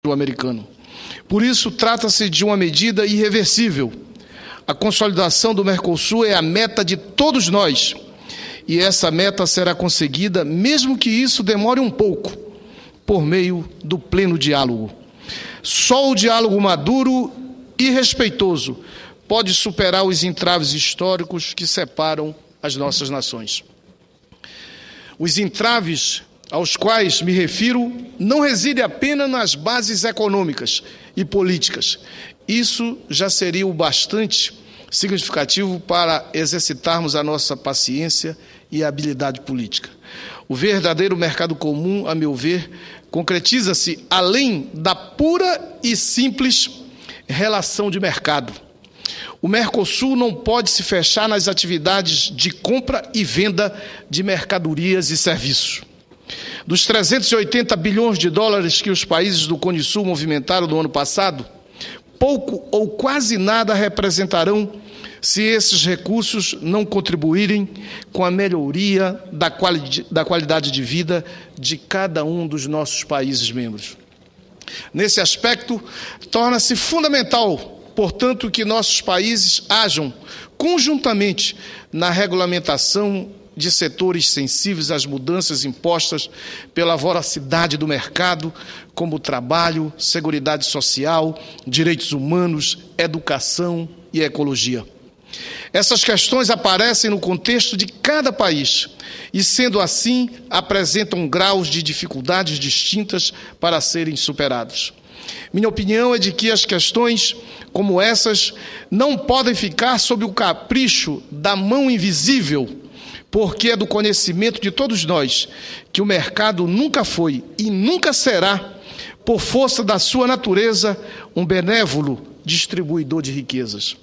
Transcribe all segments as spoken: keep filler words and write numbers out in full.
americano. Por isso, trata-se de uma medida irreversível. A consolidação do Mercosul é a meta de todos nós, e essa meta será conseguida, mesmo que isso demore um pouco, por meio do pleno diálogo. Só o diálogo maduro e respeitoso pode superar os entraves históricos que separam as nossas nações. Os entraves aos quais me refiro não residem apenas nas bases econômicas e políticas. Isso já seria o bastante significativo para exercitarmos a nossa paciência e habilidade política. O verdadeiro mercado comum, a meu ver, concretiza-se além da pura e simples relação de mercado. O Mercosul não pode se fechar nas atividades de compra e venda de mercadorias e serviços. Dos trezentos e oitenta bilhões de dólares que os países do Cone Sul movimentaram no ano passado, pouco ou quase nada representarão se esses recursos não contribuírem com a melhoria da, quali da qualidade de vida de cada um dos nossos países membros. Nesse aspecto, torna-se fundamental, portanto, que nossos países ajam conjuntamente na regulamentação de setores sensíveis às mudanças impostas pela voracidade do mercado, como trabalho, seguridade social, direitos humanos, educação e ecologia. Essas questões aparecem no contexto de cada país e, sendo assim, apresentam graus de dificuldades distintas para serem superados. Minha opinião é de que as questões como essas não podem ficar sob o capricho da mão invisível, porque é do conhecimento de todos nós que o mercado nunca foi e nunca será, por força da sua natureza, um benévolo distribuidor de riquezas.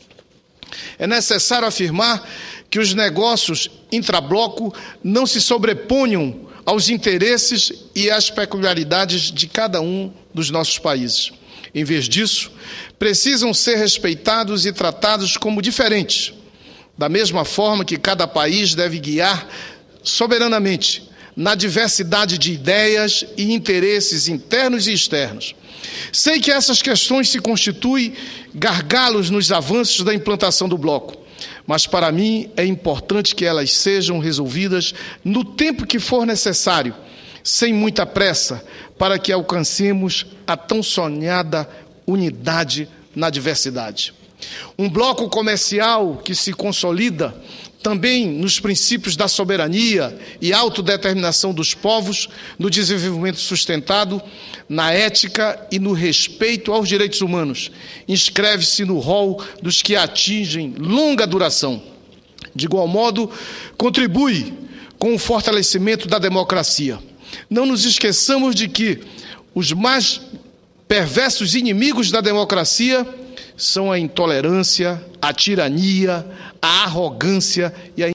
É necessário afirmar que os negócios intrabloco não se sobreponham aos interesses e às peculiaridades de cada um dos nossos países. Em vez disso, precisam ser respeitados e tratados como diferentes, da mesma forma que cada país deve guiar soberanamente na diversidade de ideias e interesses internos e externos. Sei que essas questões se constituem gargalos nos avanços da implantação do bloco, mas para mim é importante que elas sejam resolvidas no tempo que for necessário, sem muita pressa, para que alcancemos a tão sonhada unidade na diversidade. Um bloco comercial que se consolida também nos princípios da soberania e autodeterminação dos povos, no desenvolvimento sustentado, na ética e no respeito aos direitos humanos, inscreve-se no rol dos que atingem longa duração. De igual modo, contribui com o fortalecimento da democracia. Não nos esqueçamos de que os mais perversos inimigos da democracia são a intolerância, a tirania, a arrogância e a